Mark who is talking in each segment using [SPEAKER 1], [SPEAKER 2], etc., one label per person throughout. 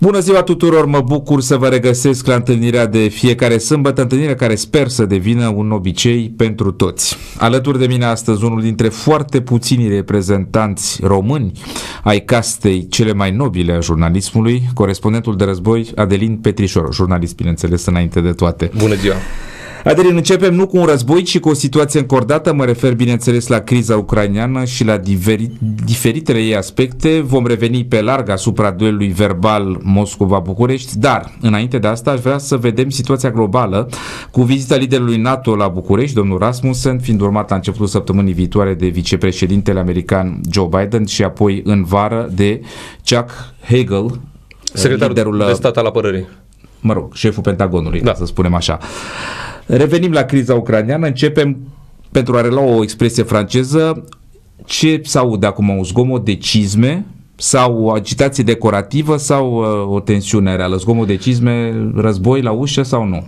[SPEAKER 1] Bună ziua tuturor, mă bucur să vă regăsesc la întâlnirea de fiecare sâmbătă, întâlnirea care sper să devină un obicei pentru toți. Alături de mine astăzi unul dintre foarte puținii reprezentanți români ai castei cele mai nobile a jurnalismului, corespondentul de război Adelin Petrișor, jurnalist, bineînțeles, înainte de toate.
[SPEAKER 2] Bună ziua!
[SPEAKER 1] Adelin, începem nu cu un război, ci cu o situație încordată. Mă refer, bineînțeles, la criza ucraineană și la diferitele ei aspecte. Vom reveni pe larg asupra duelului verbal Moscova-București, dar înainte de asta aș vrea să vedem situația globală cu vizita liderului NATO la București, domnul Rasmussen, fiind urmat la începutul săptămânii viitoare de vicepreședintele american Joe Biden și apoi în vară de Chuck Hagel,
[SPEAKER 2] secretarul de stat al apărării.
[SPEAKER 1] Mă rog, șeful Pentagonului, da, să spunem așa. Revenim la criza ucraineană, începem, pentru a relua o expresie franceză, ce s-aude acum, un zgomot de cizme sau o agitație decorativă sau o tensiune reală? Zgomot de cizme, război la ușă sau nu?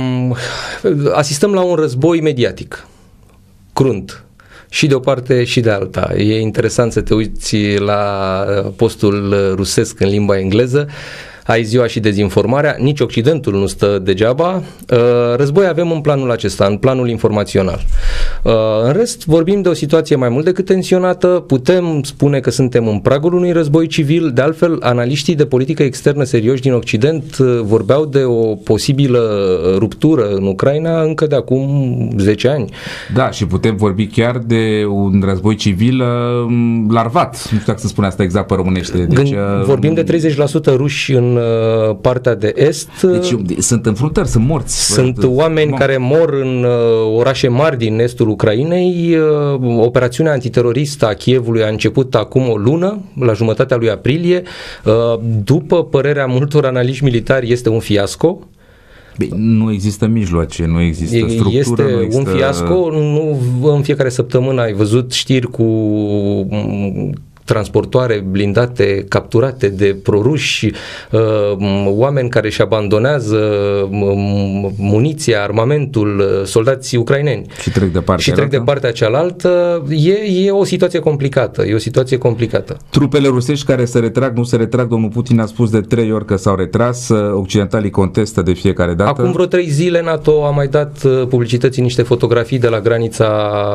[SPEAKER 2] Asistăm la un război mediatic, crunt. Și de o parte și de alta. E interesant să te uiți la postul rusesc în limba engleză. Ai ziua și dezinformarea, nici Occidentul nu stă degeaba. Război avem în planul acesta, în planul informațional. În rest, vorbim de o situație mai mult decât tensionată, putem spune că suntem în pragul unui război civil, de altfel, analiștii de politică externă serioși din Occident vorbeau de o posibilă ruptură în Ucraina încă de acum 10 ani.
[SPEAKER 1] Da, și putem vorbi chiar de un război civil larvat, nu știu dacă să spun asta exact pe românește. Deci,
[SPEAKER 2] vorbim de 30% ruși în partea de est.
[SPEAKER 1] Deci sunt înfruntări, sunt morți.
[SPEAKER 2] Sunt oameni care mor în orașe mari din estul Ucrainei. Operațiunea antiteroristă a Kievului a început acum o lună, la jumătatea lui aprilie. După părerea multor analiști militari, este un fiasco.
[SPEAKER 1] Nu există mijloace, nu există structură.
[SPEAKER 2] Este
[SPEAKER 1] nu există...
[SPEAKER 2] un fiasco. Nu, în fiecare săptămână ai văzut știri cu transportoare blindate, capturate de proruși, oameni care își abandonează muniția, armamentul, soldații ucraineni.
[SPEAKER 1] Și trec de partea
[SPEAKER 2] cealaltă. E o situație complicată.
[SPEAKER 1] Trupele rusești care se retrag, nu se retrag, domnul Putin a spus de 3 ori că s-au retras, occidentalii contestă de fiecare dată.
[SPEAKER 2] Acum vreo 3 zile NATO a mai dat publicității niște fotografii de la granița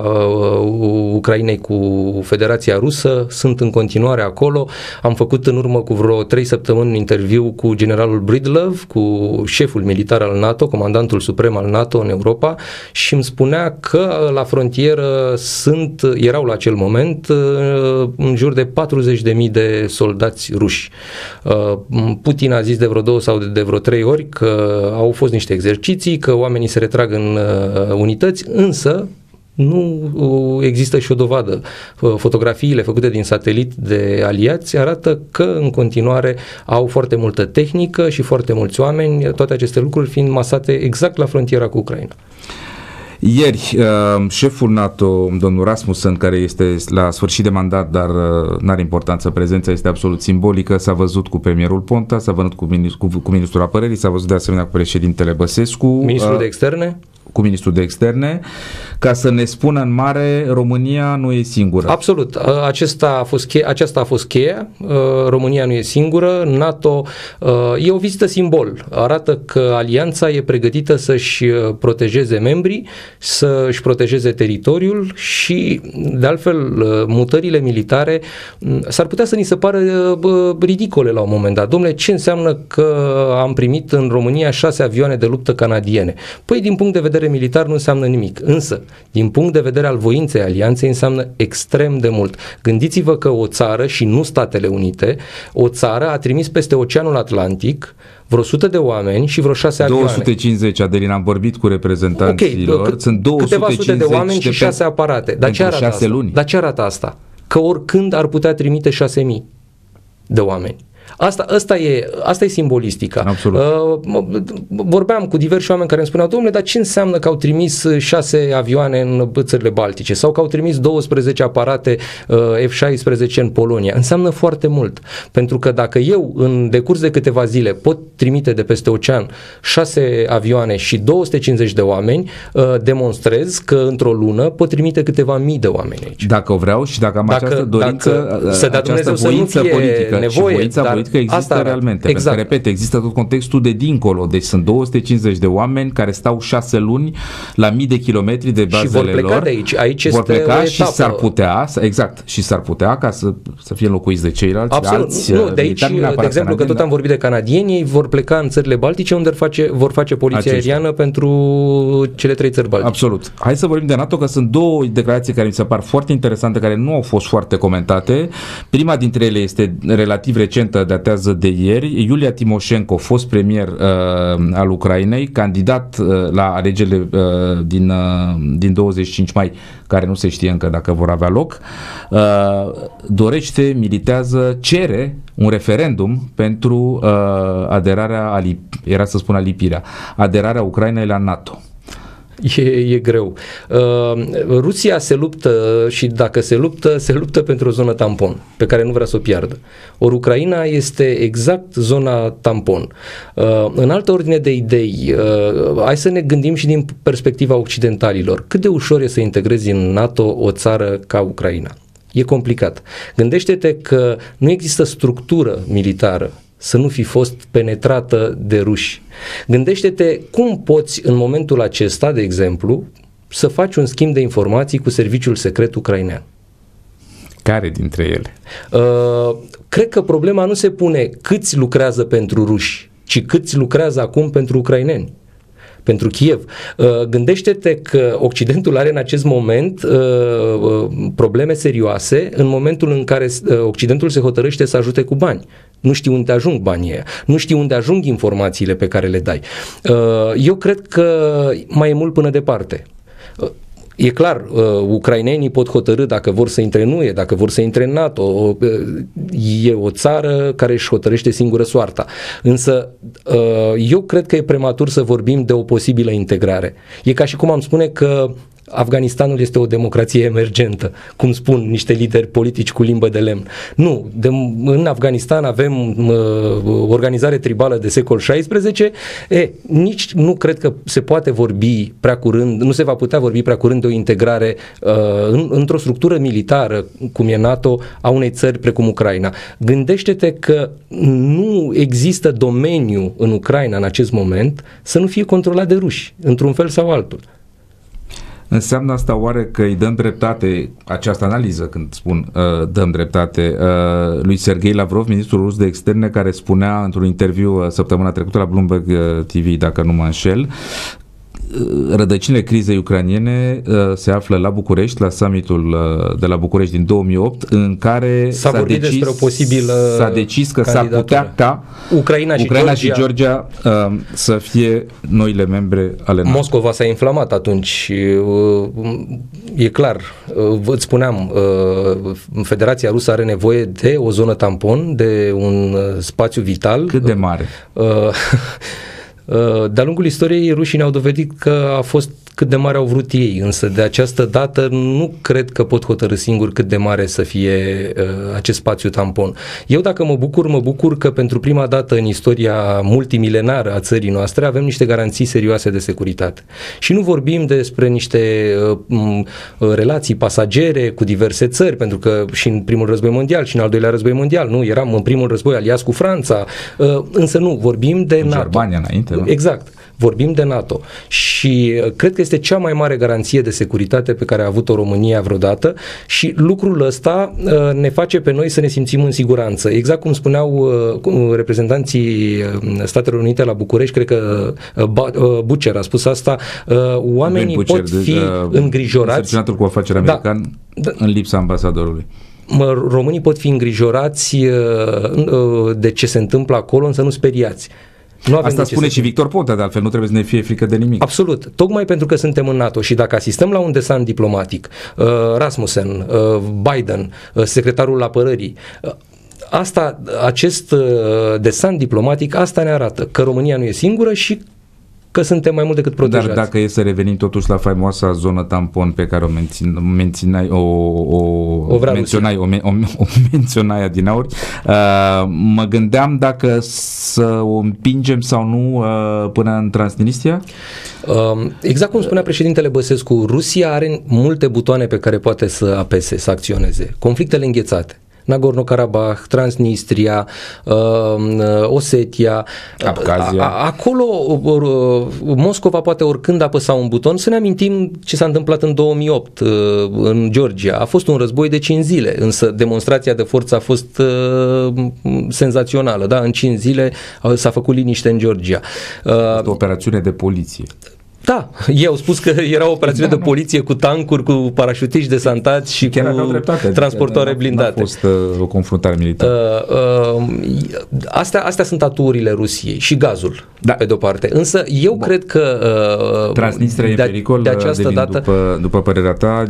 [SPEAKER 2] Ucrainei cu Federația Rusă, sunt în continuare acolo. Am făcut în urmă cu vreo 3 săptămâni un interviu cu generalul Breedlove, cu șeful militar al NATO, comandantul suprem al NATO în Europa, și îmi spunea că la frontieră erau la acel moment în jur de 40.000 de soldați ruși. Putin a zis de vreo 2 sau de vreo 3 ori că au fost niște exerciții, că oamenii se retrag în unități, însă nu există și o dovadă. Fotografiile făcute din satelit de aliați arată că în continuare au foarte multă tehnică și foarte mulți oameni, toate aceste lucruri fiind masate exact la frontiera cu Ucraina.
[SPEAKER 1] Ieri, șeful NATO, domnul Rasmussen, care este la sfârșit de mandat, dar n-are importanță, prezența este absolut simbolică, s-a văzut cu premierul Ponta, s-a văzut cu ministrul apărării, s-a văzut de asemenea cu președintele Băsescu.
[SPEAKER 2] Ministrul de externe?
[SPEAKER 1] Cu ministrul de externe, ca să ne spună în mare, România nu e singură.
[SPEAKER 2] Absolut. Aceasta a fost cheia. România nu e singură. NATO e o vizită simbol. Arată că alianța e pregătită să-și protejeze membrii, să-și protejeze teritoriul și, de altfel, mutările militare s-ar putea să ni se pară ridicole la un moment dat. Dom'le, ce înseamnă că am primit în România 6 avioane de luptă canadiene? Păi, din punct de vedere militar nu înseamnă nimic, însă din punct de vedere al voinței alianței înseamnă extrem de mult. Gândiți-vă că o țară, și nu Statele Unite, o țară a trimis peste Oceanul Atlantic vreo 100 de oameni și vreo 6 avioane.
[SPEAKER 1] 250, Adelin, am vorbit cu reprezentanților. Sunt 250
[SPEAKER 2] câteva sute de oameni și 6 aparate. Dar ce arată asta? Dar ce arată asta? Că oricând ar putea trimite 6.000 de oameni. Asta e simbolistica.
[SPEAKER 1] Absolut.
[SPEAKER 2] Vorbeam cu diversi oameni care îmi spuneau: domnule, dar ce înseamnă că au trimis 6 avioane în țările Baltice sau că au trimis 12 aparate F-16 în Polonia? Înseamnă foarte mult, pentru că dacă eu în decurs de câteva zile pot trimite de peste ocean 6 avioane și 250 de oameni, demonstrez că într-o lună pot trimite câteva mii de oameni aici.
[SPEAKER 1] Dacă o vreau și dacă am această dorință,
[SPEAKER 2] să dea Dumnezeu să nu fie
[SPEAKER 1] politică,
[SPEAKER 2] nevoie, dar
[SPEAKER 1] politică există realmente. Exact. Pentru că, repet, există tot contextul de dincolo. Deci sunt 250 de oameni care stau 6 luni la mii de kilometri de bazele lor.
[SPEAKER 2] Și vor pleca de aici. Aici
[SPEAKER 1] vor
[SPEAKER 2] este
[SPEAKER 1] pleca
[SPEAKER 2] o
[SPEAKER 1] și s-ar putea, exact, și s-ar putea ca să fie înlocuiți de ceilalți.
[SPEAKER 2] Absolut. Nu, de aici, de exemplu, că tot am vorbit de canadieni, ei vor pleca în țările baltice unde vor face poliția aeriană pentru cele 3 țări baltice.
[SPEAKER 1] Absolut. Hai să vorbim de NATO, că sunt 2 declarații care mi se par foarte interesante, care nu au fost foarte comentate. Prima dintre ele este relativ recentă, datează de ieri. Iulia Timoșenko, fost premier al Ucrainei, candidat la alegerile din 25 mai, care nu se știe încă dacă vor avea loc, dorește, militează, cere un referendum pentru aderarea, era să spun alipirea, aderarea Ucrainei la NATO.
[SPEAKER 2] E greu. Rusia se luptă și dacă se luptă pentru o zonă tampon pe care nu vrea să o piardă. Ori Ucraina este exact zona tampon. În altă ordine de idei, hai să ne gândim și din perspectiva occidentalilor. Cât de ușor e să integrezi în NATO o țară ca Ucraina? E complicat. Gândește-te că nu există structură militară să nu fi fost penetrată de ruși. Gândește-te cum poți în momentul acesta, de exemplu, să faci un schimb de informații cu serviciul secret ucrainean.
[SPEAKER 1] Care dintre ele?
[SPEAKER 2] Cred că problema nu se pune câți lucrează pentru ruși, ci câți lucrează acum pentru ucraineni. Pentru Kiev. Gândește-te că Occidentul are în acest moment probleme serioase în momentul în care Occidentul se hotărăște să ajute cu bani. Nu știu unde ajung banii ăia, nu știu unde ajung informațiile pe care le dai. Eu cred că mai e mult până departe. E clar, ucrainenii pot hotărî dacă vor să intre în UE, dacă vor să intre în NATO. E o țară care își hotărăște singură soarta. Însă eu cred că e prematur să vorbim de o posibilă integrare. E ca și cum am spune că Afganistanul este o democrație emergentă, cum spun niște lideri politici cu limbă de lemn. Nu, în Afganistan avem organizare tribală de secol XVI, nici nu cred că se poate vorbi prea curând, nu se va putea vorbi prea curând de o integrare într-o structură militară, cum e NATO, a unei țări precum Ucraina. Gândește-te că nu există domeniu în Ucraina în acest moment să nu fie controlat de ruși, într-un fel sau altul.
[SPEAKER 1] Înseamnă asta oare că îi dăm dreptate, această analiză când spun dăm dreptate, lui Sergei Lavrov, ministrul rus de externe, care spunea într-un interviu săptămâna trecută la Bloomberg TV, dacă nu mă înșel, rădăcinile crizei ucrainiene se află la București, la summitul de la București din 2008, în care s-a decis că s-ar putea ca Ucraina și Georgia să fie noile membre ale NATO.
[SPEAKER 2] Moscova s-a inflamat atunci, e clar, vă spuneam, Federația Rusă are nevoie de o zonă tampon, de un spațiu vital.
[SPEAKER 1] Cât de mare?
[SPEAKER 2] De-a lungul istoriei, rușii ne-au dovedit că a fost cât de mare au vrut ei, însă de această dată nu cred că pot hotărî singur cât de mare să fie acest spațiu tampon. Eu dacă mă bucur că pentru prima dată în istoria multimilenară a țării noastre avem niște garanții serioase de securitate. Și nu vorbim despre niște relații pasagere cu diverse țări, pentru că și în primul război mondial și în al doilea război mondial, nu, eram în primul război aliați cu Franța, însă nu, vorbim de NATO.
[SPEAKER 1] Germania înainte, nu?
[SPEAKER 2] Exact. Vorbim de NATO și cred că este cea mai mare garanție de securitate pe care a avut-o România vreodată și lucrul ăsta ne face pe noi să ne simțim în siguranță. Exact cum spuneau reprezentanții Statelor Unite la București, cred că Butcher a spus asta, oamenii pot fi îngrijorați.
[SPEAKER 1] Însărcinatul cu afaceri american în lipsa ambasadorului.
[SPEAKER 2] Românii pot fi îngrijorați de ce se întâmplă acolo, însă nu speriați.
[SPEAKER 1] Asta spune și Victor Ponta, de altfel, nu trebuie să ne fie frică de nimic.
[SPEAKER 2] Absolut, tocmai pentru că suntem în NATO și dacă asistăm la un desant diplomatic, Rasmussen, Biden, secretarul apărării, acest desant diplomatic, asta ne arată că România nu e singură și că suntem mai mult decât protejați.
[SPEAKER 1] Dar dacă e să revenim totuși la faimoasa zonă tampon pe care o menționai adineauri, mă gândeam dacă să o împingem sau nu până în Transnistria?
[SPEAKER 2] Exact cum spunea președintele Băsescu, Rusia are multe butoane pe care poate să apese, să acționeze. Conflictele înghețate. Nagorno-Karabakh, Transnistria, Osetia,
[SPEAKER 1] Abkhazia.
[SPEAKER 2] Acolo Moscova poate oricând apăsa un buton. Să ne amintim ce s-a întâmplat în 2008 în Georgia. A fost un război de 5 zile, însă demonstrația de forță a fost senzațională. Da? În 5 zile s-a făcut liniște în Georgia.
[SPEAKER 1] O operațiune de poliție.
[SPEAKER 2] Da, ei au spus că era o operațiune de poliție cu tancuri, cu parașutiști desantați și
[SPEAKER 1] chiar
[SPEAKER 2] cu transportoare blindate.
[SPEAKER 1] A fost o confruntare militară.
[SPEAKER 2] Astea sunt aturile Rusiei și gazul, pe de-o parte. Însă eu cred că
[SPEAKER 1] Transnistria e în pericol,
[SPEAKER 2] de această dată,
[SPEAKER 1] după părerea ta,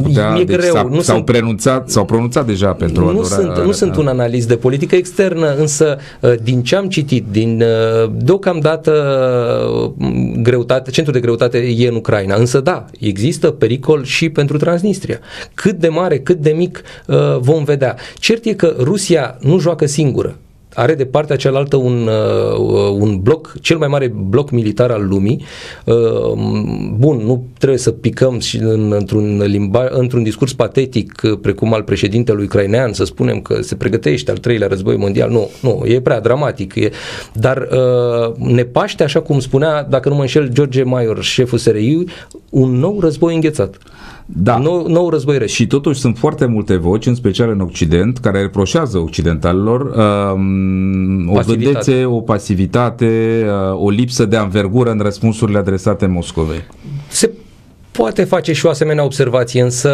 [SPEAKER 1] s-au pronunțat deja pentru
[SPEAKER 2] Nu sunt un analist de politică externă, însă din ce am citit, deocamdată centrul de greutate e în Ucraina, însă da, există pericol și pentru Transnistria. Cât de mare, cât de mic vom vedea. Cert e că Rusia nu joacă singură. Are de partea cealaltă un bloc, cel mai mare bloc militar al lumii. Bun, nu trebuie să picăm și într-un discurs patetic precum al președintelui ucrainean să spunem că se pregătește al 3-lea război mondial. Nu, e prea dramatic. Dar ne paște, așa cum spunea, dacă nu mă înșel, George Maior, șeful SRI, un nou război înghețat.
[SPEAKER 1] Da.
[SPEAKER 2] Nou război rece.
[SPEAKER 1] Și totuși sunt foarte multe voci, în special în Occident, care reproșează occidentalilor o gândețe, o pasivitate, o lipsă de anvergură în răspunsurile adresate Moscovei.
[SPEAKER 2] Se poate face și o asemenea observație, însă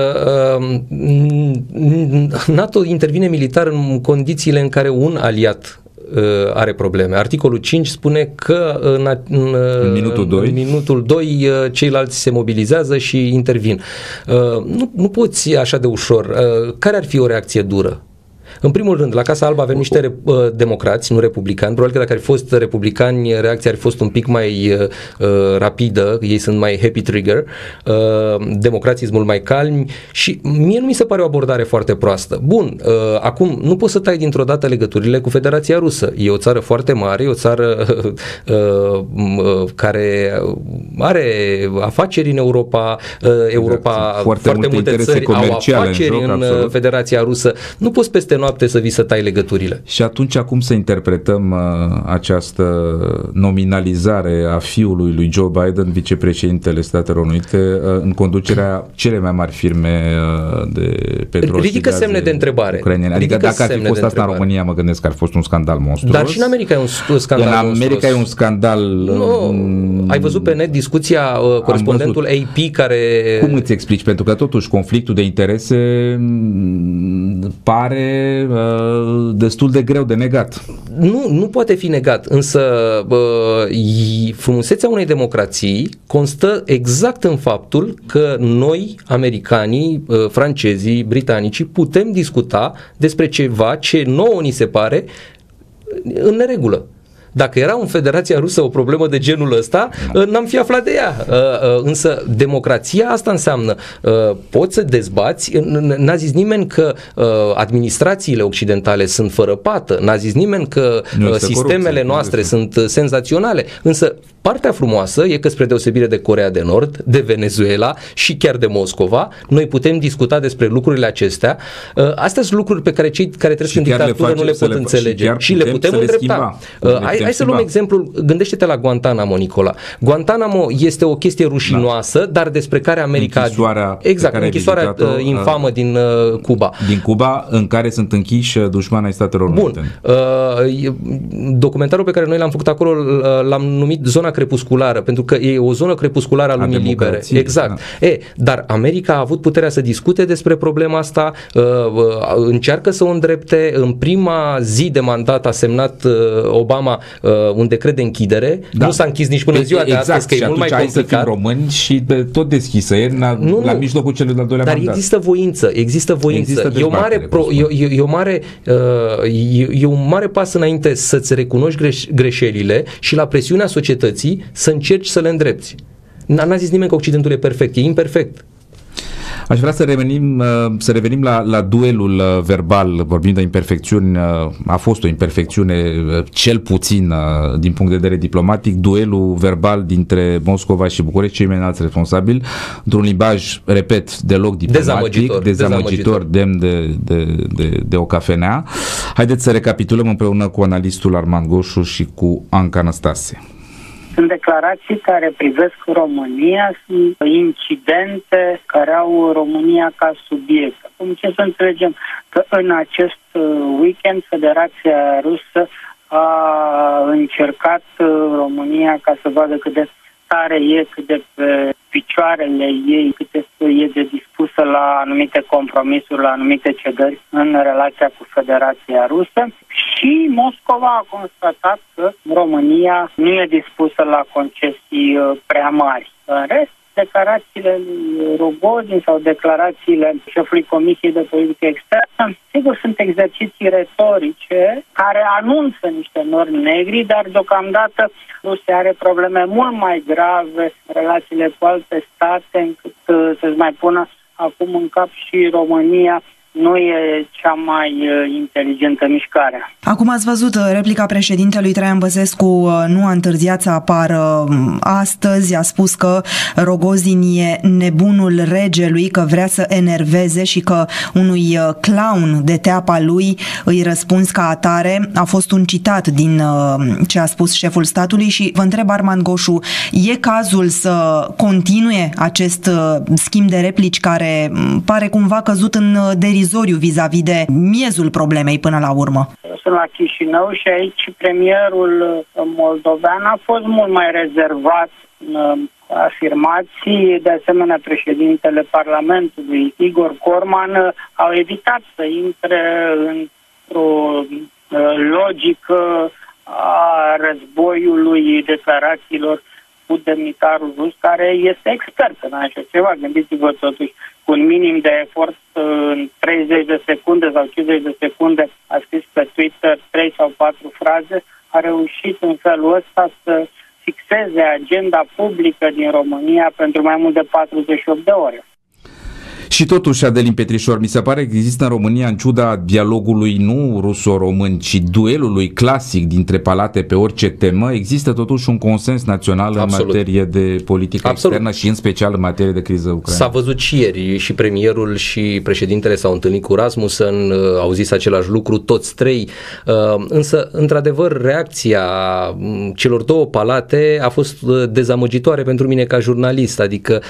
[SPEAKER 2] NATO intervine militar în condițiile în care un aliat are probleme. Articolul 5 spune că în minutul 2 ceilalți se mobilizează și intervin. Nu poți așa de ușor. Care ar fi o reacție dură? În primul rând, la Casa Albă avem niște democrați, nu republicani. Probabil că dacă ar fi fost republicani, reacția ar fi fost un pic mai rapidă, ei sunt mai happy trigger, democrații sunt mult mai calmi și mie nu mi se pare o abordare foarte proastă. Bun, acum nu poți să tai dintr-o dată legăturile cu Federația Rusă. E o țară foarte mare, e o țară care are afaceri în Europa, foarte multe țări au afaceri în Federația Rusă. Nu poți peste noapte să vii să tai legăturile.
[SPEAKER 1] Și atunci cum să interpretăm această nominalizare a fiului lui Joe Biden, vicepreședintele Statelor Unite, în conducerea cele mai mari firme de petrol?
[SPEAKER 2] Ridică semne de întrebare.
[SPEAKER 1] Ucrainene. Adică dacă ar fi fost asta în România, mă gândesc că ar fi fost un scandal monstruos.
[SPEAKER 2] Dar și în America e un scandal monstruos.
[SPEAKER 1] În America e un scandal...
[SPEAKER 2] Ai văzut pe net discuția corespondentul AP care...
[SPEAKER 1] Cum îți explici? Pentru că totuși conflictul de interese pare destul de greu de negat.
[SPEAKER 2] Nu poate fi negat, însă frumusețea unei democrații constă exact în faptul că noi, americanii, francezii, britanicii, putem discuta despre ceva ce nouă ni se pare în neregulă. Dacă era în Federația Rusă o problemă de genul ăsta, n-am fi aflat de ea. Însă democrația asta înseamnă poți să dezbați, n-a zis nimeni că administrațiile occidentale sunt fără pată, n-a zis nimeni că sistemele noastre sunt senzaționale, însă partea frumoasă e că spre deosebire de Coreea de Nord, de Venezuela și chiar de Moscova, noi putem discuta despre lucrurile acestea. Astea sunt lucruri pe care cei care trăiesc în dictatură nu le pot înțelege și le putem îndrepta. Hai să luăm exemplul, gândește-te la Guantanamo, Nicola. Guantanamo este o chestie rușinoasă, dar despre care America... Închisoarea infamă din Cuba.
[SPEAKER 1] Din Cuba, în care sunt închiși dușmani ai Statelor Unite.
[SPEAKER 2] Documentarul pe care noi l-am făcut acolo l-am numit Zona Crepusculară, pentru că e o zonă crepusculară a lumii libere. Exact. Da. Dar America a avut puterea să discute despre problema asta, încearcă să o îndrepte. În prima zi de mandat a semnat Obama un decret de închidere. Da. Nu s-a închis nici până ziua de astăzi, că e mult mai complicat.
[SPEAKER 1] Să fim români și tot deschisă la mijlocul celui de-al doilea mandat.
[SPEAKER 2] Dar există voință. E un mare pas înainte să-ți recunoști greșelile și la presiunea societății să încerci să le îndrepți. N-a zis nimeni că Occidentul e perfect, e imperfect.
[SPEAKER 1] Aș vrea să revenim la duelul verbal, vorbim de imperfecțiuni, a fost o imperfecțiune cel puțin din punct de vedere diplomatic, duelul verbal dintre Moscova și București, cei mai înalți responsabili, într-un limbaj, repet, deloc diplomatic, dezamăgitor, demn de o cafenea. Haideți să recapitulăm împreună cu analistul Armand Goșu și cu Anca Năstase.
[SPEAKER 3] Sunt declarații care privesc România, sunt incidente care au România ca subiect. Acum ce să înțelegem? Că în acest weekend Federația Rusă a încercat România ca să vadă cât de tare e, cât de pe picioarele ei, cât e de dispusă la anumite compromisuri, la anumite cedări în relația cu Federația Rusă. Și Moscova a constatat că România nu e dispusă la concesii prea mari. În rest, declarațiile lui Rogozin sau declarațiile șefului Comisiei de Politică Externă, sigur, sunt exerciții retorice care anunță niște nori negri, dar deocamdată Rusia are probleme mult mai grave în relațiile cu alte state, încât să-ți mai pună acum în cap și România nu e cea mai inteligentă mișcare.
[SPEAKER 4] Acum ați văzut replica președintelui Traian Băsescu, nu a întârziat să apară astăzi, a spus că Rogozin e nebunul regelui, că vrea să enerveze și că unui clown de teapa lui îi răspunzi ca atare. A fost un citat din ce a spus șeful statului și vă întreb, Armand Goșu, e cazul să continue acest schimb de replici care pare cumva căzut în derizoriu vis-a-vis de miezul problemei până la urmă?
[SPEAKER 3] Sunt la Chișinău și aici premierul moldovean a fost mult mai rezervat în afirmații. De asemenea, președintele Parlamentului, Igor Corman, au evitat să intre într-o logică a războiului declarațiilor cu demnitarul rus, care este expert în așa ceva. Gândiți-vă totuși, cu un minim de efort, în 30 de secunde sau 50 de secunde, a scris pe Twitter 3 sau 4 fraze, a reușit în felul ăsta să fixeze agenda publică din România pentru mai mult de 48 de ore.
[SPEAKER 1] Și totuși, Adelin Petrișor, mi se pare că există în România, în ciuda dialogului nu ruso-român, ci duelului clasic dintre palate pe orice temă, există totuși un consens național în materie de politică externă și în special în materie de criză ucraineană.
[SPEAKER 2] S-a văzut și ieri, și premierul și președintele s-au întâlnit cu Rasmussen, au zis același lucru, toți trei, însă, într-adevăr, reacția celor două palate a fost dezamăgitoare pentru mine ca jurnalist, adică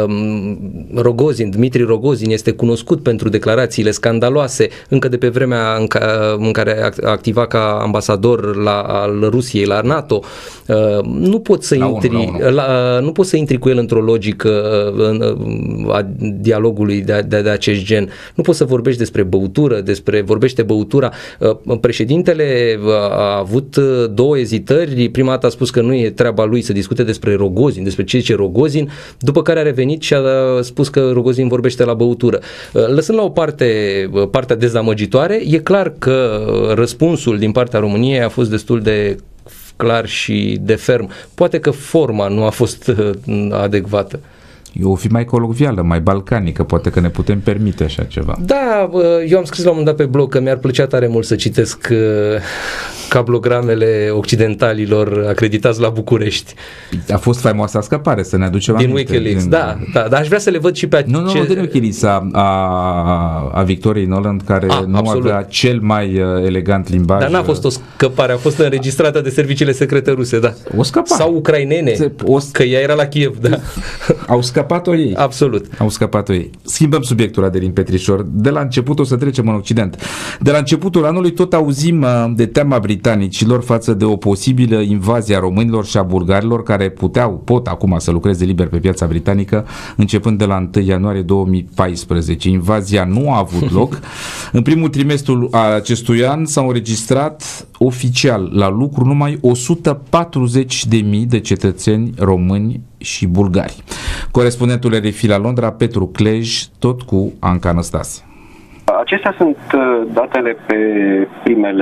[SPEAKER 2] Dmitri Rogozin este cunoscut pentru declarațiile scandaloase încă de pe vremea în care activa ca ambasador al Rusiei la NATO. Nu poți să intri cu el într-o logică a dialogului de acest gen. Nu poți să vorbești despre băutură, vorbește băutura. Președintele a avut două ezitări. Prima dată a spus că nu e treaba lui să discute despre Rogozin, despre ce zice Rogozin, după care a revenit și a spus că Rogozin vorbește la băutură. Lăsând la o parte partea dezamăgitoare, e clar că răspunsul din partea României a fost destul de clar și de ferm. Poate că forma nu a fost adecvată.
[SPEAKER 1] O fi mai colocvială, mai balcanică, poate că ne putem permite așa ceva.
[SPEAKER 2] Da, eu am scris la un moment dat pe blog că mi-ar plăcea tare mult să citesc cablogramele occidentalilor acreditați la București.
[SPEAKER 1] A fost faimoasa scăpare, să ne aducem
[SPEAKER 2] din Wikileaks, da, dar aș vrea să le văd și pe
[SPEAKER 1] Nu, din Wikileaks a Victoriei Noland, care avea cel mai elegant limbaj.
[SPEAKER 2] Dar n-a fost o scăpare, a fost înregistrată de serviciile secrete ruse, da.
[SPEAKER 1] O scăpare.
[SPEAKER 2] Sau ucrainene, că ea era la Kiev, da.
[SPEAKER 1] Au scăpat-o ei.
[SPEAKER 2] Absolut.
[SPEAKER 1] Au scăpat-o ei. Schimbăm subiectul, Adelin Petrișor. De la început o să trecem în Occident. De la începutul anului tot auzim de teama britanicilor față de o posibilă invazie a românilor și a bulgarilor care pot acum să lucreze liber pe piața britanică începând de la 1 ianuarie 2014. Invazia nu a avut loc. În primul trimestru al acestui an s-au înregistrat oficial la lucru numai 140.000 de cetățeni români și bulgari. Corespondentul RFI la Londra, Petru Clej, tot cu Anca Năstase.
[SPEAKER 5] Acestea sunt datele pe primele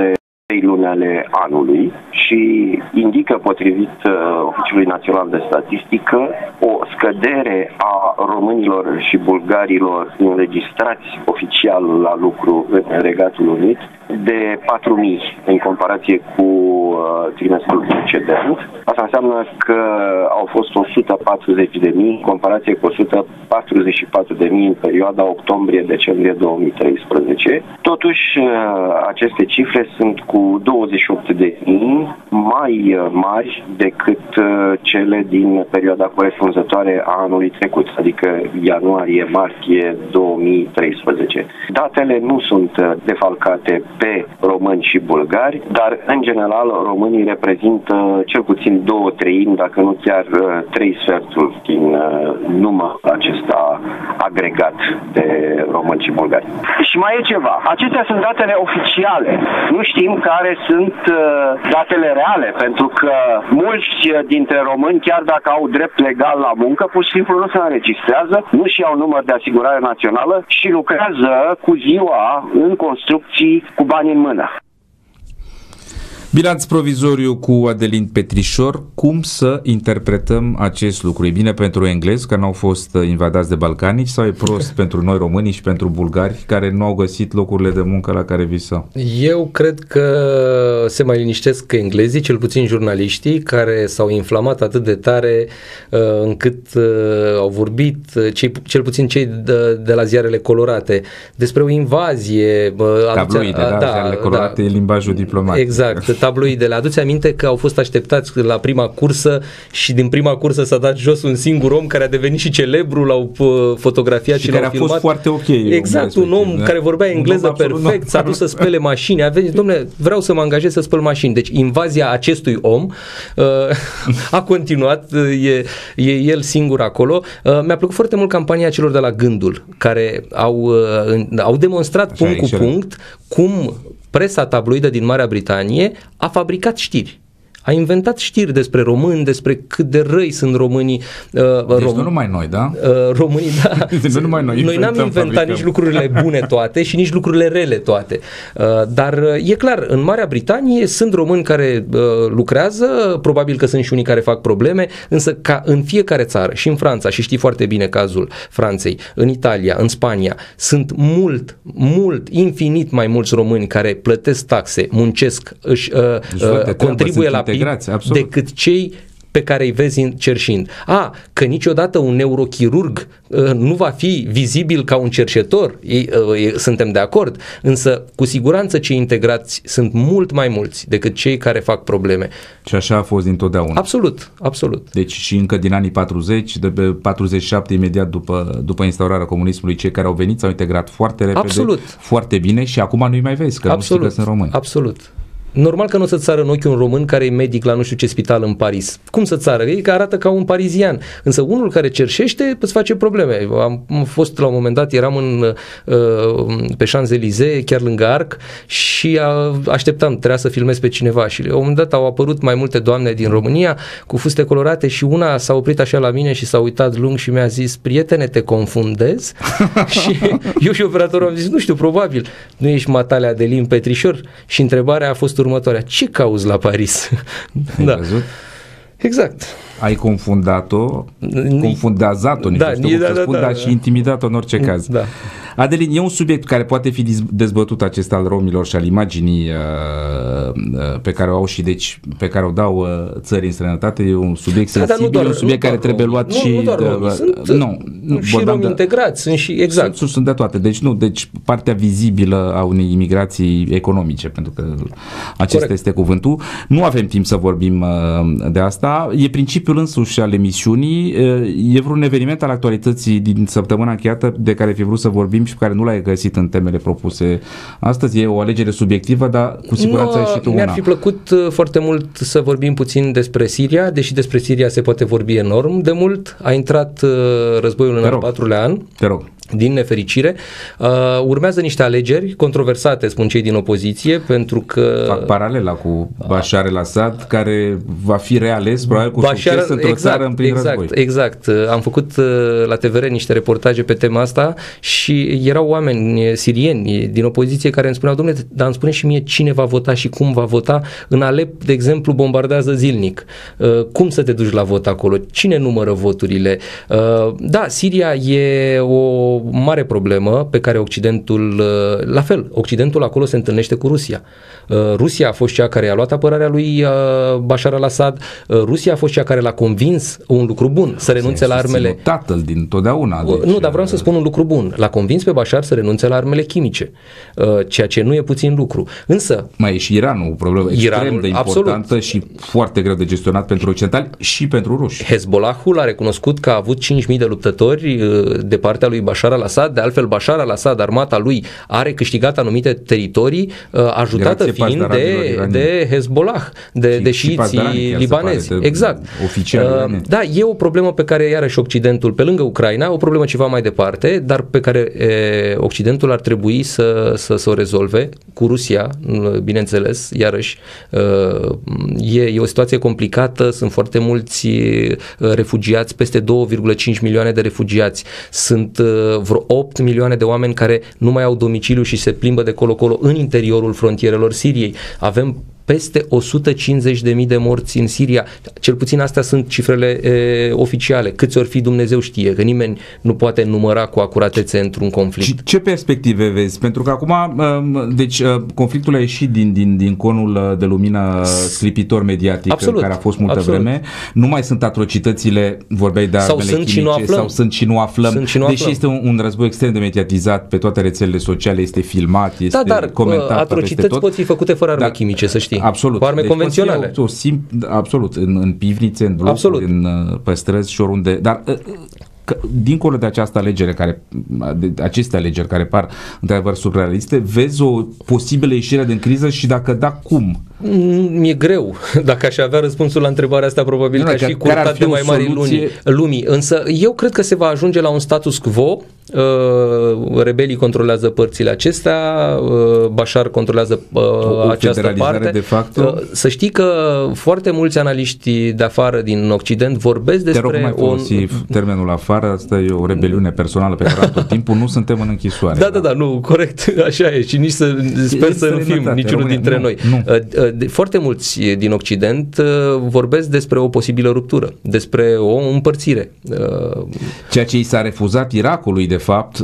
[SPEAKER 5] 3 luni ale anului și indică, potrivit Oficiului Național de Statistică, o scădere a românilor și bulgarilor înregistrați oficial la lucru în Regatul Unit de 4.000 în comparație cu trimestrul precedent. Asta înseamnă că au fost 140.000 în comparație cu 144.000 în perioada octombrie-decembrie 2013. Totuși, aceste cifre sunt cu 28.000 mai mari decât cele din perioada corespunzătoare a anului trecut, adică ianuarie-martie 2013. Datele nu sunt defalcate pe români și bulgari, dar în general românii reprezintă cel puțin 2/3, dacă nu chiar 3/4 din numărul acesta agregat de români și bulgari. Și mai e ceva. Acestea sunt datele oficiale. Nu știm care sunt datele reale, pentru că mulți dintre români, chiar dacă au drept legal la muncă, pur și simplu nu se înregistrează, nu-și iau număr de asigurare națională și lucrează cu ziua în construcții cu bani în mână.
[SPEAKER 1] Bilanț provizoriu cu Adelin Petrișor. Cum să interpretăm acest lucru? E bine pentru englezi, că n-au fost invadați de balcanici, sau e prost pentru noi românii și pentru bulgari care nu au găsit locurile de muncă la care visau?
[SPEAKER 2] Eu cred că se mai liniștesc englezii, cel puțin jurnaliștii, care s-au inflamat atât de tare încât au vorbit, cel puțin cei de la ziarele colorate, despre o invazie.
[SPEAKER 1] Tabloide, ziarele colorate, e limbajul diplomatic.
[SPEAKER 2] Exact. Tabloidele. Aduți aminte că au fost așteptați la prima cursă și din prima cursă s-a dat jos un singur om care a devenit și celebru, l-au fotografiat și l-au filmat.
[SPEAKER 1] Care a fost foarte ok.
[SPEAKER 2] Exact, un om care vorbea engleză perfect, s-a dus să spele mașini. A venit, dom'le, vreau să mă angajez să spăl mașini. Deci invazia acestui om a continuat, e el singur acolo. Mi-a plăcut foarte mult campania celor de la Gândul, care au demonstrat punct cu punct cum presa tabloidă din Marea Britanie a fabricat știri. A inventat știri despre români, despre cât de răi sunt românii.
[SPEAKER 1] Deci nu numai noi, da?
[SPEAKER 2] Românii, da.
[SPEAKER 1] Nu numai noi
[SPEAKER 2] n-am inventat nici lucrurile bune toate și nici lucrurile rele toate. Dar e clar, în Marea Britanie sunt români care lucrează, probabil că sunt și unii care fac probleme, însă ca în fiecare țară, și în Franța, și știi foarte bine cazul Franței, în Italia, în Spania, sunt infinit mai mulți români care plătesc taxe, muncesc, își contribuie la PIB decât cei pe care îi vezi cerșind. Că niciodată un neurochirurg nu va fi vizibil ca un cerșetor, suntem de acord, însă cu siguranță cei integrați sunt mult mai mulți decât cei care fac probleme.
[SPEAKER 1] Și așa a fost dintotdeauna.
[SPEAKER 2] Absolut.
[SPEAKER 1] Deci și încă din anii 40, de pe 47, imediat după instaurarea comunismului, cei care au venit s-au integrat foarte repede, foarte bine și acum nu-i mai vezi, că nu știi că sunt români.
[SPEAKER 2] Absolut. Normal că nu o să-ți sară în ochi un român care e medic la nu știu ce spital în Paris. Cum să-ți sară? Ei că arată ca un parizian. Însă unul care cerșește îți face probleme. Am fost la un moment dat, eram pe Champs-Élysées, chiar lângă Arc, și așteptam, trebuia să filmez pe cineva și la un moment dat au apărut mai multe doamne din România cu fuste colorate și una s-a oprit așa la mine și s-a uitat lung și mi-a zis: prietene, te confundezi? Și eu și operatorul am zis: nu știu, probabil. Nu ești matale Adelin Petrișor? Și întrebarea a fost următoarea: ce cauzi la Paris?
[SPEAKER 1] Da. Văzut?
[SPEAKER 2] Exact.
[SPEAKER 1] Ai confundat-o, confundazat-o, dar și intimidat-o în orice caz.
[SPEAKER 2] Da.
[SPEAKER 1] Adelin, e un subiect care poate fi dezbătut, acesta al romilor și al imaginii pe care o au și deci pe care o dau țării în străinătate. E un subiect sensibil, un subiect care trebuie luat și
[SPEAKER 2] și romi integrați, sunt și exact.
[SPEAKER 1] Sunt de toate. Deci partea vizibilă a unei imigrații economice, pentru că acesta este cuvântul. Nu avem timp să vorbim de asta. E principiul însuși al emisiunii. E vreun eveniment al actualității din săptămâna încheiată de care fi vrut să vorbim și pe care nu l-ai găsit în temele propuse astăzi? E o alegere subiectivă, dar cu siguranță ai și tu una.
[SPEAKER 2] Mi-ar fi plăcut foarte mult să vorbim puțin despre Siria, deși despre Siria se poate vorbi enorm de mult. A intrat războiul în al 4-lea an.
[SPEAKER 1] Te rog.
[SPEAKER 2] Din nefericire, urmează niște alegeri controversate, spun cei din opoziție, pentru că...
[SPEAKER 1] Fac paralela cu Bashar el-Assad, care va fi reales, probabil cu succes într-o țară în plin război.
[SPEAKER 2] Exact. Am făcut la TVR niște reportaje pe tema asta și erau oameni sirieni din opoziție care îmi spuneau, dom'le, dar îmi spune și mie cine va vota și cum va vota. În Alep, de exemplu, bombardează zilnic. Cum să te duci la vot acolo? Cine numără voturile? Da, Siria e o mare problemă pe care Occidentul, la fel, Occidentul acolo se întâlnește cu Rusia. Rusia a fost cea care a luat apărarea lui Bashar al-Assad, Rusia a fost cea care l-a convins un lucru bun, să renunțe la armele.
[SPEAKER 1] Tatăl din totdeauna. Deci...
[SPEAKER 2] Nu, dar vreau să spun un lucru bun. L-a convins pe Bashar să renunțe la armele chimice, ceea ce nu e puțin lucru. Însă...
[SPEAKER 1] Mai e și Iranul, o problemă extrem de importantă, absolut, și foarte greu de gestionat pentru occidentali și pentru ruși.
[SPEAKER 2] Hezbollahul a recunoscut că a avut 5.000 de luptători de partea lui Bashar al-Assad, de altfel Bashar al-Assad, armata lui, are câștigat anumite teritorii, ajutată fiind de Hezbollah, de șiiții libanezi. Exact.
[SPEAKER 1] Oficial.
[SPEAKER 2] Da, e o problemă pe care iarăși Occidentul, pe lângă Ucraina, o problemă ceva mai departe, dar pe care Occidentul ar trebui să o rezolve cu Rusia, bineînțeles, iarăși e o situație complicată, sunt foarte mulți refugiați, peste 2,5 milioane de refugiați, sunt vreo 8 milioane de oameni care nu mai au domiciliu și se plimbă de colo-colo în interiorul frontierelor Siriei. Avem peste 150.000 de morți în Siria. Cel puțin astea sunt cifrele oficiale. Câți ori fi Dumnezeu știe, că nimeni nu poate număra cu acuratețe într-un conflict.
[SPEAKER 1] Și ce perspective vezi? Pentru că acum, deci, conflictul a ieșit din conul de lumină sclipitor mediatic,
[SPEAKER 2] absolut,
[SPEAKER 1] care a fost multă vreme. Nu mai sunt atrocitățile, vorbeai de armele chimice, sau sunt și nu aflăm. Deși este un război extrem de mediatizat pe toate rețelele sociale, este filmat, este comentat.
[SPEAKER 2] Atrocități pot fi făcute fără arme chimice, să știi.
[SPEAKER 1] Absolut.
[SPEAKER 2] Cu arme convenționale.
[SPEAKER 1] Absolut. În pivnițe, în blocuri, în păstrăzi și oriunde. Dar dincolo de această alegere aceste alegeri care par într-adevăr surrealiste, vezi o posibilă ieșire din criză și dacă da, cum?
[SPEAKER 2] Mi-e greu. Dacă aș avea răspunsul la întrebarea asta, probabil că aș fi curtat de mai mari lumii. Însă eu cred că se va ajunge la un status quo. Rebelii controlează părțile acestea, Bashar controlează această parte.
[SPEAKER 1] De facto.
[SPEAKER 2] Să știi că foarte mulți analiști de afară din Occident vorbesc despre
[SPEAKER 1] termenul afară, asta e o rebeliune personală pe care tot timpul nu suntem în închisoare.
[SPEAKER 2] Da, nu, corect, așa e și nici sper să nu fim niciunul dintre noi. Foarte mulți din Occident vorbesc despre o posibilă ruptură, despre o împărțire.
[SPEAKER 1] Ceea ce i s-a refuzat Irakului, de fapt,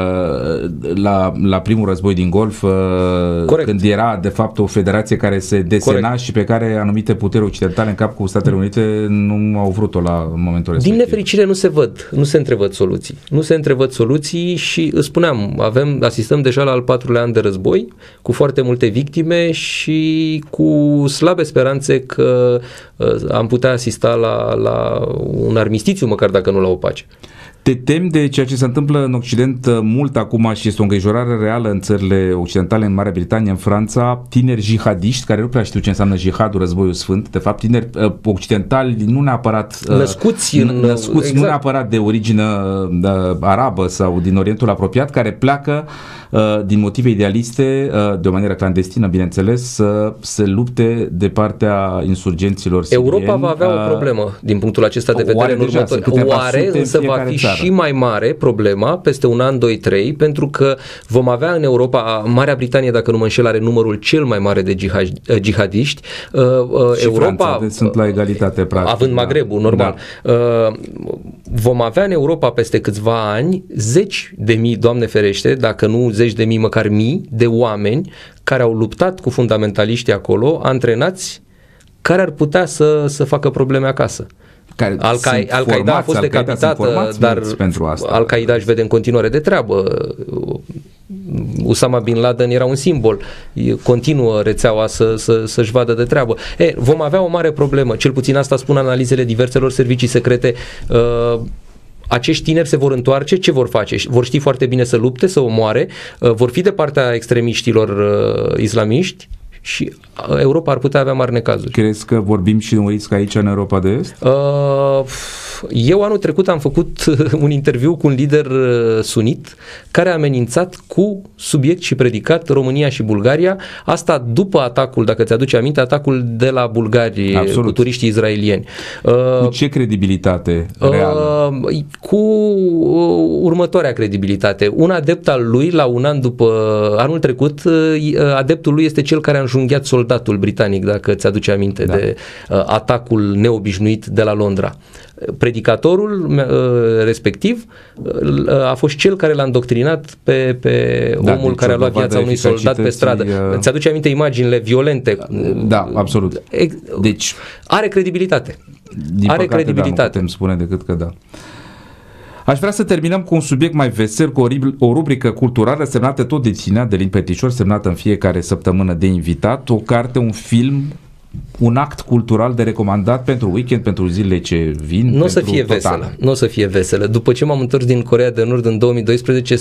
[SPEAKER 1] la primul război din Golf, când era, de fapt, o federație care se desena și pe care anumite puteri occidentale în cap cu Statele Unite nu au vrut-o la momentul respectiv.
[SPEAKER 2] Din nefericire nu se întrevăd soluții. Nu se întrevăd soluții și îți spuneam, asistăm deja la al 4-lea an de război, cu foarte multe victime și cu slabe speranțe că am putea asista la un armistițiu, măcar dacă nu la o pace.
[SPEAKER 1] Te temi de ceea ce se întâmplă în Occident mult acum și este o îngrijorare reală în țările occidentale, în Marea Britanie, în Franța, tineri jihadiști, care nu prea știu ce înseamnă jihadul, războiul sfânt, de fapt tineri occidentali nu neapărat
[SPEAKER 2] născuți
[SPEAKER 1] exact, nu neapărat de origine arabă sau din Orientul apropiat, care pleacă din motive idealiste, de o manieră clandestină, bineînțeles, să se lupte de partea insurgenților sirieni.
[SPEAKER 2] Europa va avea o problemă din punctul acesta de vedere în următor. Oare însă va fi și mai mare problema peste un an, 2, 3, pentru că vom avea în Europa, Marea Britanie, dacă nu mă înșel, are numărul cel mai mare de jihadiști.
[SPEAKER 1] Și Europa, Franța, sunt la egalitate practic.
[SPEAKER 2] Având Magrebul, normal. Da. Vom avea în Europa peste câțiva ani zeci de mii, Doamne ferește, dacă nu zeci de mii, măcar mii de oameni care au luptat cu fundamentaliștii acolo, antrenați, care ar putea să facă probleme acasă. Al-Qaeda a fost decapitată, dar Al-Qaeda își vede în continuare de treabă. Osama Bin Laden era un simbol. Continuă rețeaua să-și vadă de treabă. Vom avea o mare problemă, cel puțin asta spun analizele diverselor servicii secrete. Acești tineri se vor întoarce, ce vor face? Vor ști foarte bine să lupte, să omoare, vor fi de partea extremiștilor islamiști și Europa ar putea avea mari necazuri.
[SPEAKER 1] Crezi că vorbim și de un risc aici în Europa de Est?
[SPEAKER 2] Eu anul trecut am făcut un interviu cu un lider sunit care a amenințat cu subiect și predicat România și Bulgaria, asta după atacul, dacă ți-aduce aminte, atacul de la bulgari cu turiștii izraelieni.
[SPEAKER 1] Cu ce credibilitate reală?
[SPEAKER 2] Cu următoarea credibilitate. Un adept al lui, la un an după anul trecut, adeptul lui este cel care a înjunghiat soldatul britanic, dacă ți-aduce aminte de atacul neobișnuit de la Londra. Predicatorul respectiv a fost cel care l-a îndoctrinat pe omul
[SPEAKER 1] deci
[SPEAKER 2] care a luat viața unui soldat pe stradă. Ți-aduce aminte imaginile violente?
[SPEAKER 1] Da, absolut. Deci
[SPEAKER 2] are credibilitate.
[SPEAKER 1] Are credibilitate. Nu putem spune decât că da. Aș vrea să terminăm cu un subiect mai vesel, cu o rubrică culturală semnată tot de Ținea, de Lin Petișor, semnată în fiecare săptămână de invitat, o carte, un film, un act cultural de recomandat pentru weekend, pentru zilele ce vin.
[SPEAKER 2] Nu o să fie veselă. Nu o să fie veselă. După ce m-am întors din Coreea de Nord în 2012,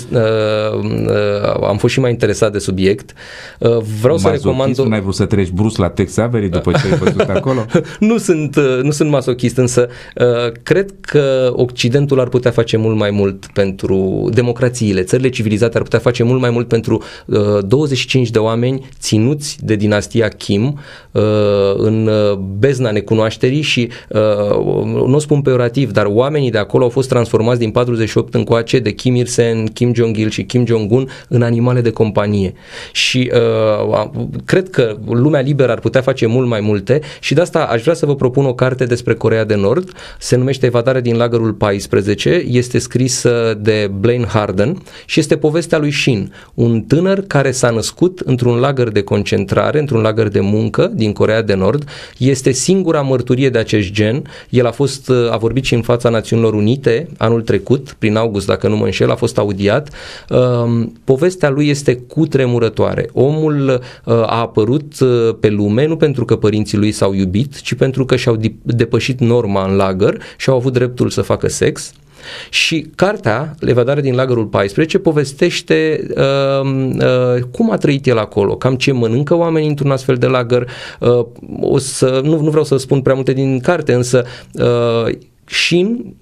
[SPEAKER 2] am fost și mai interesat de subiect. Vreau să recomand...
[SPEAKER 1] Nu ai vrut să treci brusc la Tex Avery după ce ai văzut acolo?
[SPEAKER 2] Nu sunt masochist, însă cred că Occidentul ar putea face mult mai mult pentru democrațiile, țările civilizate ar putea face mult mai mult pentru 25 de oameni ținuți de dinastia Kim în bezna necunoașterii și nu o spun peorativ, dar oamenii de acolo au fost transformați din 48 încoace de Kim Il-sen, Kim Jong-il și Kim Jong-un în animale de companie. Și cred că lumea liberă ar putea face mult mai multe și de asta aș vrea să vă propun o carte despre Coreea de Nord, se numește Evadarea din lagărul 14, este scrisă de Blaine Harden și este povestea lui Shin, un tânăr care s-a născut într-un lagăr de concentrare, într-un lagăr de muncă din Coreea de Nord. Este singura mărturie de acest gen. El a vorbit și în fața Națiunilor Unite anul trecut, prin august, dacă nu mă înșel, a fost audiat. Povestea lui este cutremurătoare. Omul a apărut pe lume nu pentru că părinții lui s-au iubit, ci pentru că și-au depășit norma în lagăr și au avut dreptul să facă sex. Și cartea, Evadarea din lagărul 14, povestește cum a trăit el acolo, cam ce mănâncă oamenii într-un astfel de lagăr. Nu vreau să spun prea multe din carte, însă Shin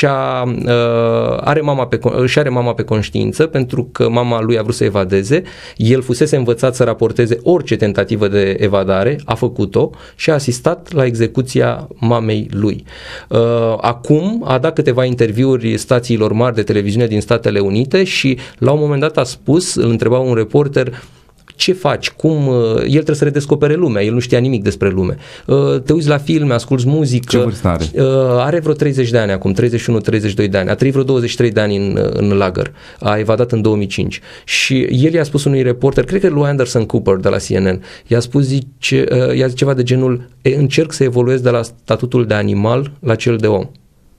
[SPEAKER 2] are mama pe conștiință pentru că mama lui a vrut să evadeze, el fusese învățat să raporteze orice tentativă de evadare, a făcut-o și a asistat la execuția mamei lui. Acum a dat câteva interviuri stațiilor mari de televiziune din Statele Unite și la un moment dat a spus, îl întreba un reporter: ce faci? El trebuie să redescopere lumea, el nu știa nimic despre lume. Te uiți la filme, asculți muzică.
[SPEAKER 1] Ce vârstă are?
[SPEAKER 2] Are vreo 30 de ani acum, 31-32 de ani. A trăit vreo 23 de ani în lagăr. A evadat în 2005. Și el i-a spus unui reporter, cred că lui Anderson Cooper de la CNN, i-a spus ceva de genul: încerc să evoluez de la statutul de animal la cel de om.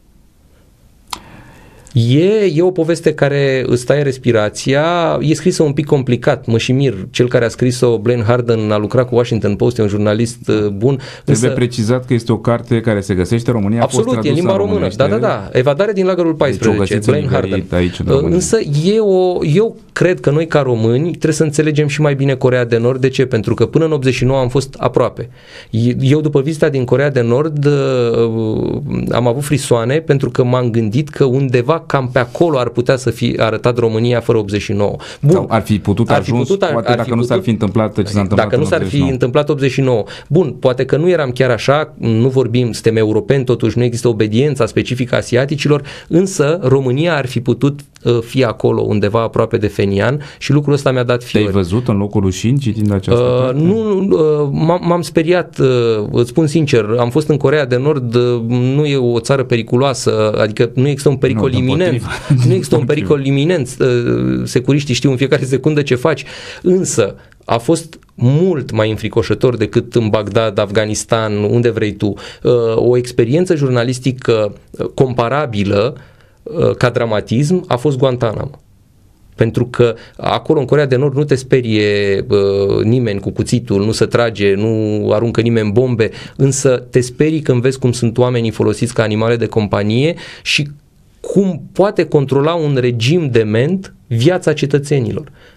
[SPEAKER 2] E o poveste care îți taie respirația, e scrisă un pic complicat, mă și mir, cel care a scris-o, Blaine Harden, a lucrat cu Washington Post, e un jurnalist bun.
[SPEAKER 1] Trebuie precizat că este o carte care se găsește în România.
[SPEAKER 2] Absolut, e în limba română, da. Evadare din lagărul 14, deci Blaine Harden.
[SPEAKER 1] Aici,
[SPEAKER 2] însă eu cred că noi ca români trebuie să înțelegem și mai bine Coreea de Nord. De ce? Pentru că până în 89 am fost aproape. Eu după vizita din Coreea de Nord am avut frisoane pentru că m-am gândit că undeva cam pe acolo ar putea să fi arătat România fără 89. Bun.
[SPEAKER 1] Sau ar fi putut poate dacă nu s-ar fi întâmplat ce s-a întâmplat.
[SPEAKER 2] Dacă nu s-ar fi întâmplat 89. Bun, poate că nu eram chiar așa, nu vorbim, suntem europeni, totuși nu există obediența specifică asiaticilor, însă România ar fi putut fi acolo undeva aproape de Fenian și lucrul ăsta mi-a dat fiori.
[SPEAKER 1] Te-ai văzut în locul lui Shin citind această carte?
[SPEAKER 2] Nu, m-am speriat, îți spun sincer, am fost în Coreea de Nord, nu e o țară periculoasă, adică nu există un pericol iminent. Nu există un pericol iminent, securiștii știu în fiecare secundă ce faci, însă a fost mult mai înfricoșător decât în Bagdad, Afganistan, unde vrei tu. O experiență jurnalistică comparabilă ca dramatism a fost Guantanamo. Pentru că acolo în Coreea de Nord nu te sperie nimeni cu cuțitul, nu se trage, nu aruncă nimeni bombe, însă te sperii când vezi cum sunt oamenii folosiți ca animale de companie și cum poate controla un regim dement viața cetățenilor.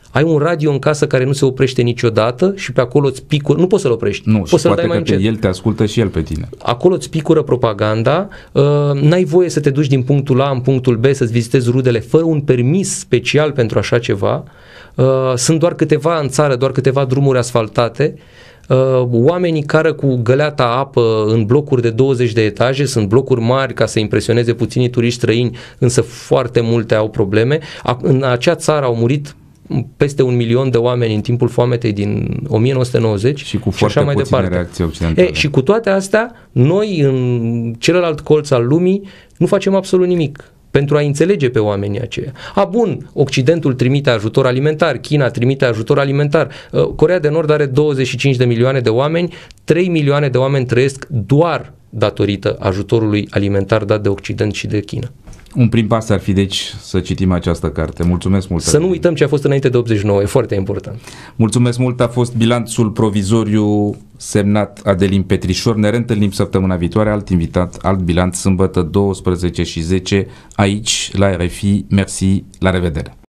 [SPEAKER 2] Ai un radio în casă care nu se oprește niciodată și pe acolo îți picură, nu poți să-l oprești.
[SPEAKER 1] Nu,
[SPEAKER 2] poți
[SPEAKER 1] și poate că el te ascultă și el pe tine.
[SPEAKER 2] Acolo îți picură propaganda, n-ai voie să te duci din punctul A în punctul B să-ți vizitezi rudele fără un permis special pentru așa ceva. Sunt doar câteva în țară, doar câteva drumuri asfaltate. Oamenii cară cu găleata apă în blocuri de 20 de etaje, sunt blocuri mari ca să impresioneze puținii turiști străini, însă foarte multe au probleme. În acea țară au murit peste 1 milion de oameni în timpul foametei din 1990
[SPEAKER 1] și cu foarte
[SPEAKER 2] așa mai
[SPEAKER 1] puține
[SPEAKER 2] departe.
[SPEAKER 1] reacții occidentale.
[SPEAKER 2] Și cu toate astea, noi în celălalt colț al lumii nu facem absolut nimic pentru a înțelege pe oamenii aceia. Bun, Occidentul trimite ajutor alimentar, China trimite ajutor alimentar, Coreea de Nord are 25 de milioane de oameni, 3 milioane de oameni trăiesc doar datorită ajutorului alimentar dat de Occident și de China.
[SPEAKER 1] Un prim pas ar fi, deci, să citim această carte. Mulțumesc mult.
[SPEAKER 2] Să nu uităm ce a fost înainte de 89, e foarte important.
[SPEAKER 1] Mulțumesc mult, a fost bilanțul provizoriu semnat Adelin Petrișor. Ne reîntâlnim săptămâna viitoare, alt invitat, alt bilanț, sâmbătă 12:10 aici, la RFI. Mersi, la revedere!